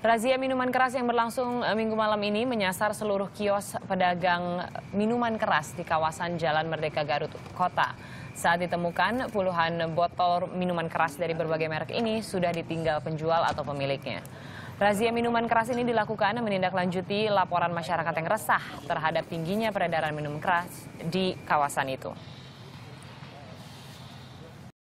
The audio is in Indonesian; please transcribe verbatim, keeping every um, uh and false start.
Razia minuman keras yang berlangsung eh, minggu malam ini menyasar seluruh kios pedagang minuman keras di kawasan Jalan Merdeka Garut Kota. Saat ditemukan, puluhan botol minuman keras dari berbagai merek ini sudah ditinggal penjual atau pemiliknya. Razia minuman keras ini dilakukan menindaklanjuti laporan masyarakat yang resah terhadap tingginya peredaran minuman keras di kawasan itu.